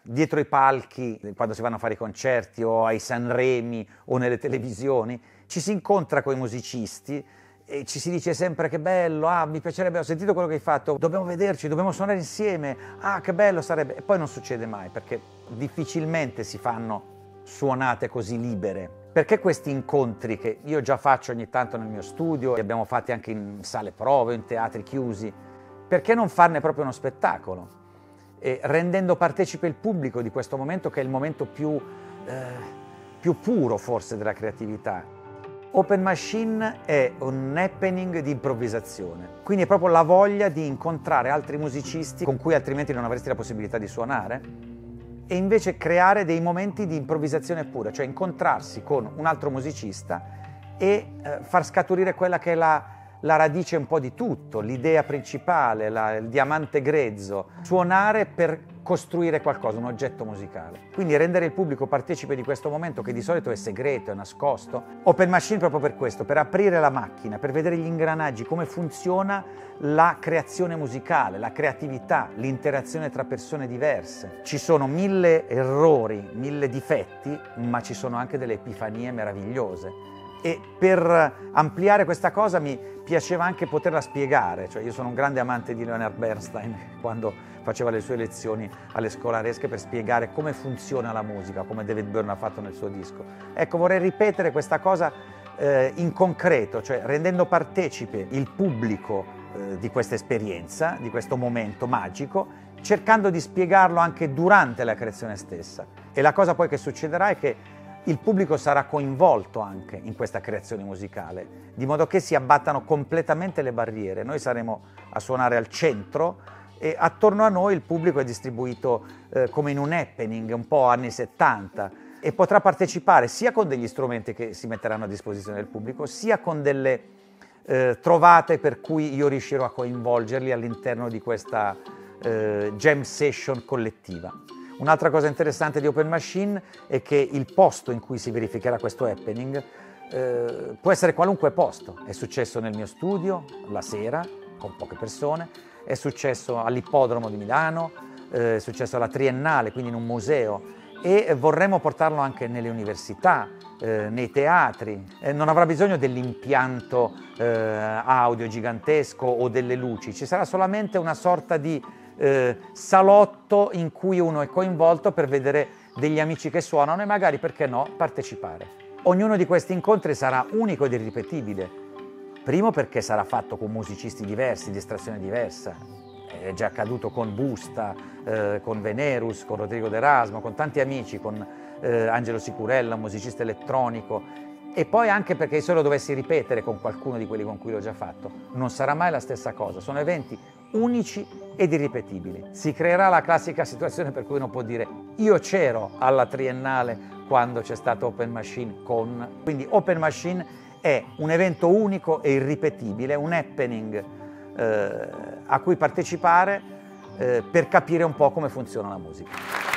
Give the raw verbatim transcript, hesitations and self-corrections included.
dietro i palchi, quando si vanno a fare i concerti o ai Sanremi o nelle televisioni, ci si incontra con i musicisti e ci si dice sempre che bello, ah mi piacerebbe, ho sentito quello che hai fatto, dobbiamo vederci, dobbiamo suonare insieme, ah che bello sarebbe, e poi non succede mai perché difficilmente si fanno suonate così libere. Perché questi incontri che io già faccio ogni tanto nel mio studio, li abbiamo fatti anche in sale prove, in teatri chiusi, perché non farne proprio uno spettacolo? E rendendo partecipe il pubblico di questo momento che è il momento più, eh, più puro forse della creatività. Open Machine è un happening di improvvisazione, quindi è proprio la voglia di incontrare altri musicisti con cui altrimenti non avresti la possibilità di suonare e invece creare dei momenti di improvvisazione pura, cioè incontrarsi con un altro musicista e eh, far scaturire quella che è la, la radice un po' di tutto, l'idea principale, la, il diamante grezzo, suonare per costruire qualcosa, un oggetto musicale. Quindi rendere il pubblico partecipe di questo momento che di solito è segreto, è nascosto. Open Machine proprio per questo, per aprire la macchina, per vedere gli ingranaggi, come funziona la creazione musicale, la creatività, l'interazione tra persone diverse. Ci sono mille errori, mille difetti, ma ci sono anche delle epifanie meravigliose. E per ampliare questa cosa mi piaceva anche poterla spiegare, cioè io sono un grande amante di Leonard Bernstein quando faceva le sue lezioni alle scolaresche per spiegare come funziona la musica, come David Byrne ha fatto nel suo disco. Ecco, vorrei ripetere questa cosa eh, in concreto, cioè rendendo partecipe il pubblico eh, di questa esperienza, di questo momento magico, cercando di spiegarlo anche durante la creazione stessa. E la cosa poi che succederà è che il pubblico sarà coinvolto anche in questa creazione musicale, di modo che si abbattano completamente le barriere. Noi saremo a suonare al centro e attorno a noi il pubblico è distribuito eh, come in un happening, un po' anni settanta, e potrà partecipare sia con degli strumenti che si metteranno a disposizione del pubblico, sia con delle eh, trovate per cui io riuscirò a coinvolgerli all'interno di questa eh, jam session collettiva. Un'altra cosa interessante di Open Machine è che il posto in cui si verificherà questo happening eh, può essere qualunque posto. È successo nel mio studio, la sera, con poche persone, è successo all'Ippodromo di Milano, eh, è successo alla Triennale, quindi in un museo, e vorremmo portarlo anche nelle università, eh, nei teatri. Eh, non avrà bisogno dell'impianto eh, audio gigantesco o delle luci, ci sarà solamente una sorta di Eh, salotto in cui uno è coinvolto per vedere degli amici che suonano e magari, perché no, partecipare. Ognuno di questi incontri sarà unico ed irripetibile. Primo perché sarà fatto con musicisti diversi, di estrazione diversa. È già accaduto con Busta, eh, con Venerus, con Rodrigo D'Erasmo, con tanti amici, con eh, Angelo Sicurella, un musicista elettronico. E poi anche perché se lo dovessi ripetere con qualcuno di quelli con cui l'ho già fatto, non sarà mai la stessa cosa. Sono eventi unici ed irripetibili. Si creerà la classica situazione per cui uno può dire io c'ero alla Triennale quando c'è stato Open Machine con... Quindi Open Machine è un evento unico e irripetibile, un happening eh, a cui partecipare eh, per capire un po' come funziona la musica.